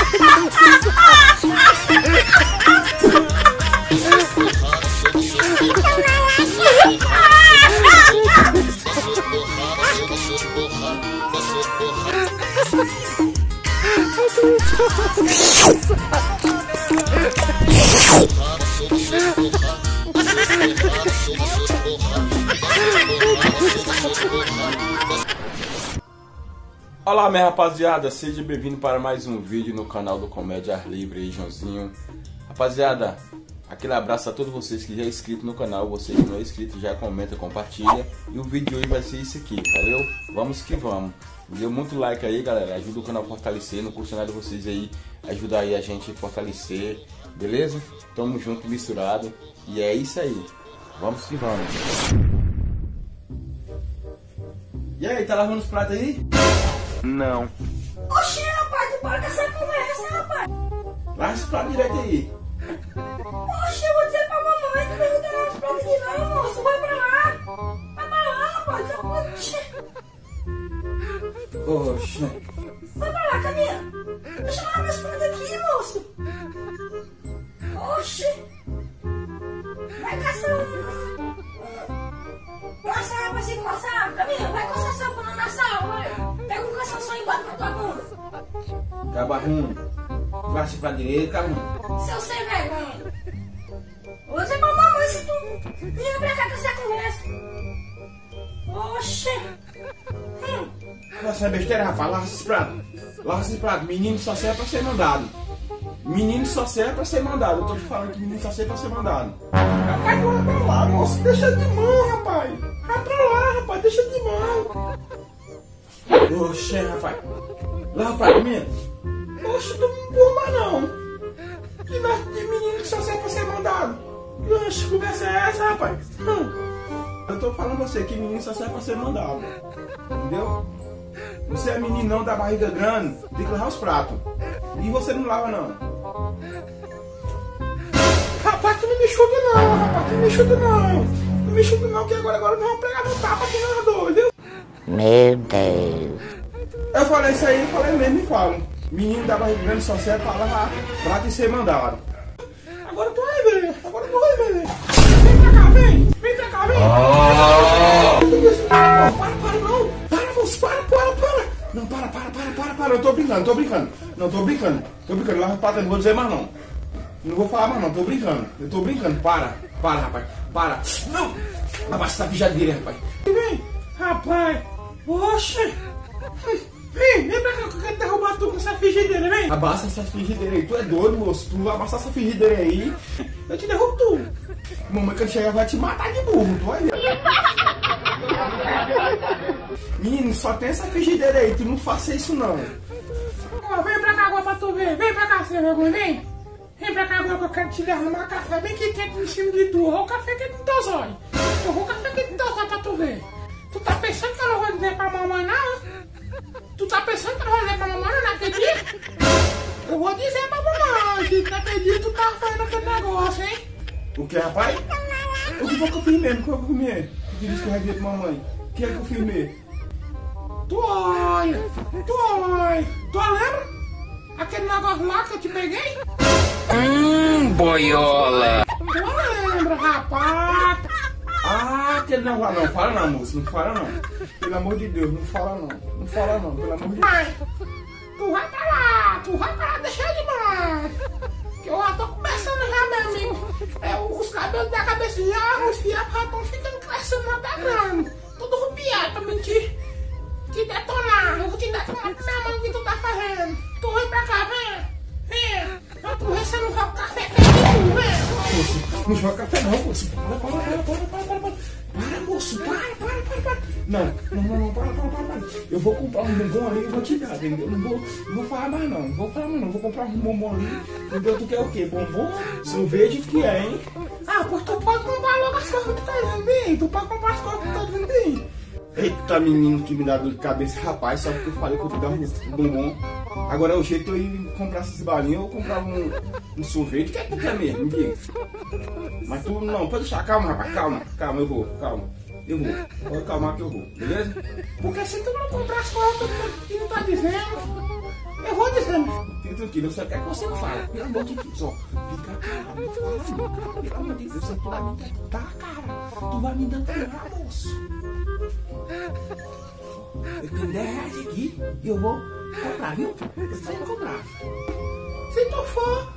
Olá, minha rapaziada, seja bem-vindo para mais um vídeo no canal do Comédia Ar Livre aí, Joãozinho. Rapaziada, aquele abraço a todos vocês que já é inscrito no canal, você que não é inscrito já comenta, compartilha. E o vídeo de hoje vai ser isso aqui, valeu? Vamos que vamos. Dê muito like aí, galera, ajuda o canal a fortalecer, não custa nada vocês aí, ajudar aí a gente a fortalecer, beleza? Tamo junto, misturado, e é isso aí, vamos que vamos. E aí, tá lavando os pratos aí? Não. Oxê, rapaz, tu para com essa conversa, rapaz. Lava os pratos direito aí. Oxê, eu vou dizer pra mamãe, tu pergunta lá os pratos de não, moço, vai pra lá. Vai pra lá, rapaz, Oxê. Vai pra lá, Caminha. Deixa eu lavar meus pratos aqui, moço. Oxê. Vai caçar coçar, vai se coçar, Caminha, vai coçar essa bunda na sala, vai. Pega um caçação e bota na tua bunda. Cabarrão, vai pra direita, cabarrão. Seu sem vergonha. Vou dizer pra mamãe se tu vinha pra cá com essa conversa. Oxê. Nossa, é besteira, rapaz, lava esses pratos. Lava esses pratos, menino só serve pra ser mandado. Menino só serve pra ser mandado. Eu tô te falando que menino só serve pra ser mandado. Rapaz, vai pra lá, moço, deixa de mão, rapaz. Vai pra lá, rapaz, deixa de mão. Oxe, rapaz. Lava pra comer. Oxe, não me empurra mais não. Que menino que só serve pra ser mandado. Oxe, que conversa é essa, rapaz? Eu tô falando pra você que menino só serve pra ser mandado. Entendeu? Você é meninão da barriga grande, tem que lavar os pratos. E você não lava não. Rapaz, tu não me chuta não, rapaz, tu não me chuta não. Não me chuta não, que agora nós vamos pegar no tapa aqui nós dois, viu? Meu Deus. Eu falei isso aí, eu falei mesmo e falo. Menino da barriga grande só serve pra lavar prato e ser mandado. Agora tu vai ver, agora tu vai ver. Vem pra cá, vem. Vem pra cá, vem. Para não. Para, moço, para. Não, para. Eu tô brincando. Não, tô brincando. Lava o prato, não vou dizer mais não. Não vou falar mais não, tô brincando. Eu tô brincando, para, rapaz. Para. Não. Abaixa essa pijadeira, rapaz. Vem, rapaz. Oxe. Vem pra cá que eu quero derrubar tu com essa frigideira, vem. Abaixa essa frigideira aí, tu é doido, moço. Tu abaixa essa frigideira aí, eu te derrubo tu. Mamãe quando chegar vai te matar de burro, tu vai ver. Menino, só tem essa frigideira aí, tu não faça isso não. Ó, vem pra cá agora pra tu ver, vem pra cá, você vergonha, vem. Vem pra cá agora que eu quero te derramar café bem que quente em cima de tu. Olha o café quente no teu zóio. Eu vou o café quente no teu zóio pra tu ver. Tu tá pensando que eu não vou dizer pra mamãe não? Tu tá pensando que eu não vou dizer pra mamãe naquele dia? Eu vou dizer pra mamãe que naquele dia tu tava fazendo aquele negócio, hein? O que, rapaz? O que foi que eu fiz mesmo? O que eu comi? Tu disse que eu ia dizer pra mamãe. O que é que eu fiz mesmo? Tu olha. Tu lembra? Aquele negócio lá que eu te peguei? Boiola. Tu lembra, rapaz? Ah, aquele negócio lá não. Fala não, moço. Não fala não. Pelo amor de Deus, não fala não. Não fala não, pelo amor de Deus. Ai, tu vai pra lá, deixa de mão. Que eu já tô começando já, meu amigo. Os cabelos da cabeça já, os fiapos já estão ficando crescendo na da grande. Tudo rupiado pra mim te detonar. Eu vou te detonar pra minha mão o que tu tá fazendo. Tu vem pra cá, vem. Eu tô recebendo um café que vem. Não joga café não, moço. Para, moço, para. Não, para. Eu vou comprar um bombom ali e vou te dar, entendeu? Não vou falar mais não. Vou comprar um bombom ali. Entendeu? Tu quer o quê? Bombom? Sorvete o que é, hein? Ah, pois tu pode comprar logo as coisas que tu tá vendendo. Tu pode comprar as coisas que tu tá vendendo. Eita, menino que me dá dor de cabeça, rapaz, só porque eu falei que eu te dar um bombom. Agora é o jeito de eu ir comprar essas balinhas ou comprar um sorvete. O que é que tu quer mesmo? Me diga. Mas tu não, pode deixar, calma, rapaz, calma, eu vou, calma. Pode calmar que eu vou, beleza? Porque se tu não comprar as coisas que tu não tá dizendo, eu vou dizendo. tranquilo, eu só quero que você não fale. Pelo amor de Deus, ó. Fica calado, não fala não, cara. Pelo amor de Deus, tu vai me tentar, cara. Tu vai me tentar, moço. Eu tenho 10 reais aqui e eu vou comprar, viu? Você vai comprar. Se tu for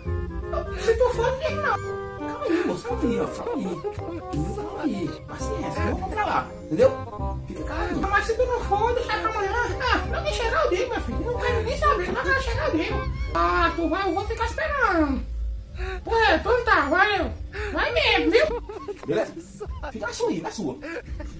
não. Calma aí, moço, calma aí, ó. Calma aí. Paciência, eu vou comprar lá, entendeu? Fica calado. Mas se tu não for, deixar pra amanhã. Não me chegar o dia, meu filho. Não quero nem saber, não quero chegar o dia. Tu vai, eu vou ficar esperando. Pô, então tá, valeu. Vai mesmo, viu? Beleza? Fica na sua aí, na sua.